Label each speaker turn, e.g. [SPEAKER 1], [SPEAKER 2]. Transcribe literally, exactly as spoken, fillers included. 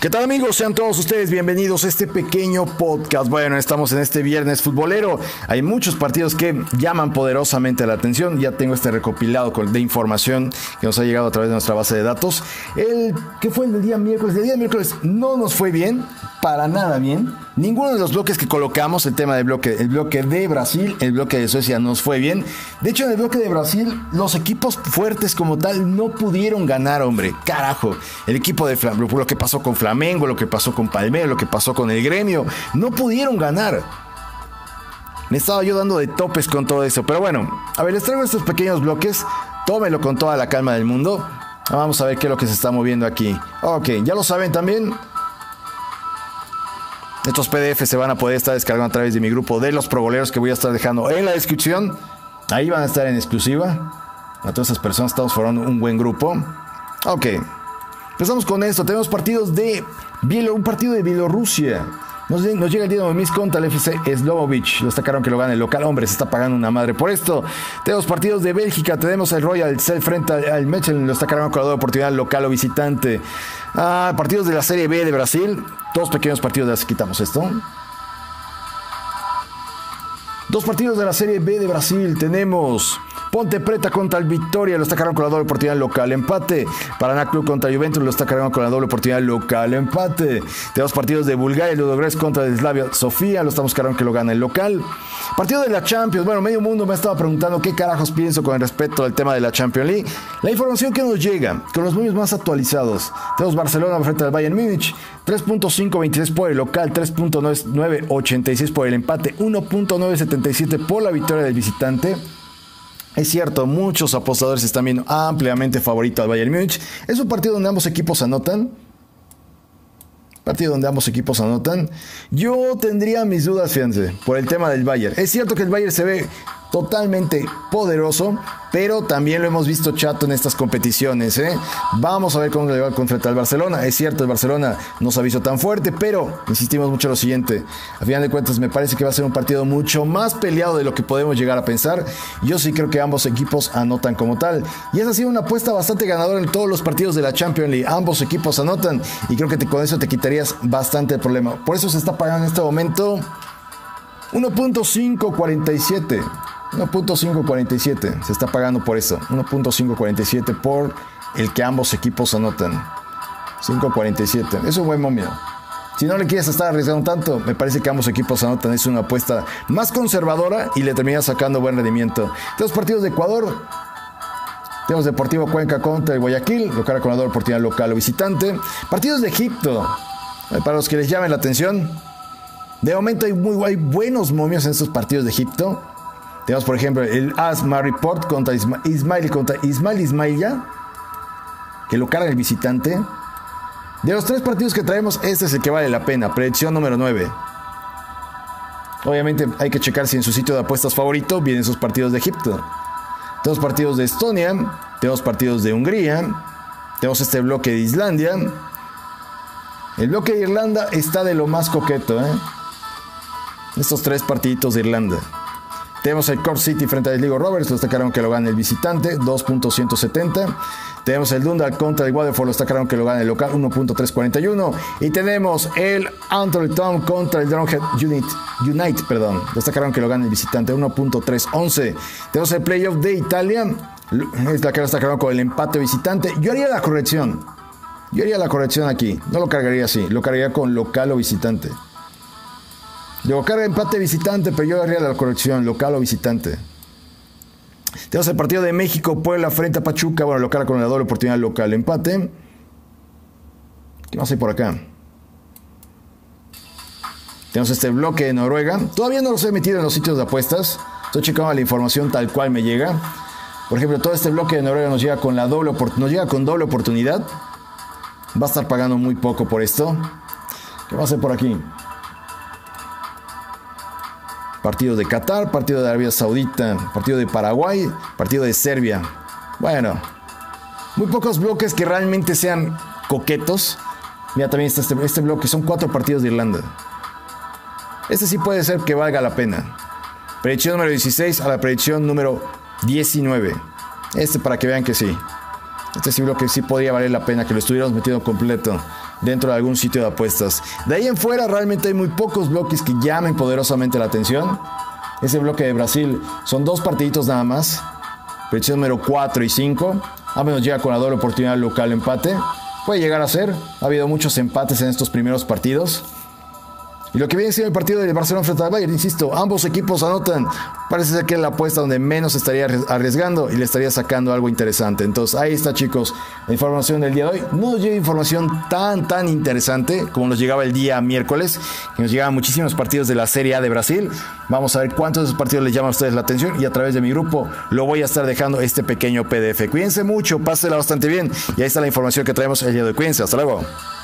[SPEAKER 1] ¿Qué tal, amigos? Sean todos ustedes bienvenidos a este pequeño podcast. Bueno, estamos en este viernes futbolero. Hay muchos partidos que llaman poderosamente la atención. Ya tengo este recopilado de información que nos ha llegado a través de nuestra base de datos. El que fue el del día miércoles. El día miércoles no nos fue bien, para nada bien. Ninguno de los bloques que colocamos, el tema del bloque, el bloque de Brasil, el bloque de Suecia nos fue bien. De hecho, en el bloque de Brasil, los equipos fuertes como tal no pudieron ganar, hombre. Carajo. El equipo de Flamengo, lo que pasó con Flamengo, lo que pasó con Palmeiras, lo que pasó con el Gremio, no pudieron ganar. Me estaba yo dando de topes con todo eso. Pero bueno, a ver, les traigo estos pequeños bloques. Tómelo con toda la calma del mundo. Vamos a ver qué es lo que se está moviendo aquí. Ok, ya lo saben también. Estos P D F se van a poder estar descargando a través de mi grupo de los proboleros que voy a estar dejando en la descripción. Ahí van a estar en exclusiva. A todas esas personas estamos formando un buen grupo. Ok. Empezamos con esto. Tenemos partidos de Bielo, un partido de Bielorrusia. Nos, nos llega el Dinamo Minsk contra el F C Slovovic. Lo destacaron que lo gana el local. Hombre, se está pagando una madre por esto. Tenemos partidos de Bélgica. Tenemos el Royal Cell frente al, al Mechelen. Lo destacaron con la doble oportunidad local o visitante. Ah, partidos de la Serie B de Brasil. Dos pequeños partidos. De las quitamos esto. Dos partidos de la Serie B de Brasil. Tenemos Ponte Preta contra el Vitória, lo destacaron con la doble oportunidad local, empate. Paraná Club contra Juventus, lo destacaron con la doble oportunidad local, empate. Tenemos partidos de Bulgaria, Ludogorets contra el Slavia Sofía, lo estamos cargando que lo gana el local. Partido de la Champions, bueno, medio mundo me estaba preguntando qué carajos pienso con respecto al tema de la Champions League. La información que nos llega, con los números más actualizados. Tenemos Barcelona frente al Bayern Múnich, tres punto quinientos veintitrés por el local, tres punto novecientos ochenta y seis por el empate, uno punto novecientos setenta y siete por la victoria del visitante. Es cierto, muchos apostadores están viendo ampliamente favorito al Bayern Múnich. Es un partido donde ambos equipos anotan. Partido donde ambos equipos anotan. Yo tendría mis dudas, fíjense, por el tema del Bayern. Es cierto que el Bayern se ve totalmente poderoso, pero también lo hemos visto chato en estas competiciones, ¿eh? Vamos a ver cómo le va contra el Barcelona. Es cierto, el Barcelona no se ha visto tan fuerte, pero insistimos mucho en lo siguiente. A final de cuentas, me parece que va a ser un partido mucho más peleado de lo que podemos llegar a pensar. Yo sí creo que ambos equipos anotan como tal. Y esa ha sido una apuesta bastante ganadora en todos los partidos de la Champions League. Ambos equipos anotan y creo que te, con eso te quitarías bastante el problema. Por eso se está pagando en este momento uno punto quinientos cuarenta y siete. uno punto quinientos cuarenta y siete se está pagando por eso. uno punto quinientos cuarenta y siete por el que ambos equipos anotan. quinientos cuarenta y siete. Es un buen momio. Si no le quieres estar arriesgando tanto, me parece que ambos equipos anotan. Es una apuesta más conservadora y le termina sacando buen rendimiento. Tenemos partidos de Ecuador. Tenemos Deportivo Cuenca contra el Guayaquil. Local con la doble oportunidad local o visitante. Partidos de Egipto. Para los que les llamen la atención. De momento hay, muy, hay buenos momios en estos partidos de Egipto. Tenemos, por ejemplo, el Asma Report contra Isma, Ismail contra Ismail Ismaila, que lo carga el visitante. De los tres partidos que traemos, este es el que vale la pena. Predicción número nueve. Obviamente hay que checar si en su sitio de apuestas favorito vienen esos partidos de Egipto. Tenemos partidos de Estonia, tenemos partidos de Hungría, tenemos este bloque de Islandia. El bloque de Irlanda está de lo más coqueto, ¿eh? Estos tres partiditos de Irlanda. Tenemos el Cork City frente al Sligo Rovers, lo destacaron que lo gana el visitante, dos punto ciento setenta. Tenemos el Dundalk contra el Waterford, lo destacaron que lo gana el local, uno punto trescientos cuarenta y uno. Y tenemos el Antwerp Town contra el Dronehead Unite, Unite, perdón, lo destacaron que lo gana el visitante, uno punto trescientos once. Tenemos el Playoff de Italia, es la que lo destacaron con el empate visitante. Yo haría la corrección, yo haría la corrección aquí, no lo cargaría así, lo cargaría con local o visitante. Yo carga empate visitante, pero yo haría la corrección, local o visitante. Tenemos el partido de México, Puebla frente a Pachuca. Bueno, lo carga con la doble oportunidad local, empate. ¿Qué más hay por acá? Tenemos este bloque de Noruega. Todavía no los he metido en los sitios de apuestas. Estoy checando la información tal cual me llega. Por ejemplo, todo este bloque de Noruega nos llega con la doble nos llega con doble oportunidad. Va a estar pagando muy poco por esto. ¿Qué va a hacer por aquí? Partido de Qatar, partido de Arabia Saudita, partido de Paraguay, partido de Serbia. Bueno, muy pocos bloques que realmente sean coquetos. Mira, también está este, este bloque, son cuatro partidos de Irlanda. Este sí puede ser que valga la pena. Predicción número dieciséis a la predicción número diecinueve. Este para que vean que sí. Este sí bloque sí podría valer la pena que lo estuviéramos metiendo completo. dentro de algún sitio de apuestas. De ahí en fuera realmente hay muy pocos bloques que llamen poderosamente la atención. Ese bloque de Brasil son dos partiditos nada más. Predicción número cuatro y cinco. A menos llega con la doble oportunidad local empate. Puede llegar a ser. Ha habido muchos empates en estos primeros partidos. Y lo que viene siendo el partido del Barcelona frente al Bayern, insisto, ambos equipos anotan. Parece ser que es la apuesta donde menos estaría arriesgando y le estaría sacando algo interesante. Entonces ahí está, chicos, la información del día de hoy. No nos llega información tan, tan interesante como nos llegaba el día miércoles, que nos llegaban muchísimos partidos de la Serie A de Brasil. Vamos a ver cuántos de esos partidos les llaman a ustedes la atención y a través de mi grupo lo voy a estar dejando este pequeño P D F. Cuídense mucho, pásela bastante bien y ahí está la información que traemos el día de hoy. Cuídense, hasta luego.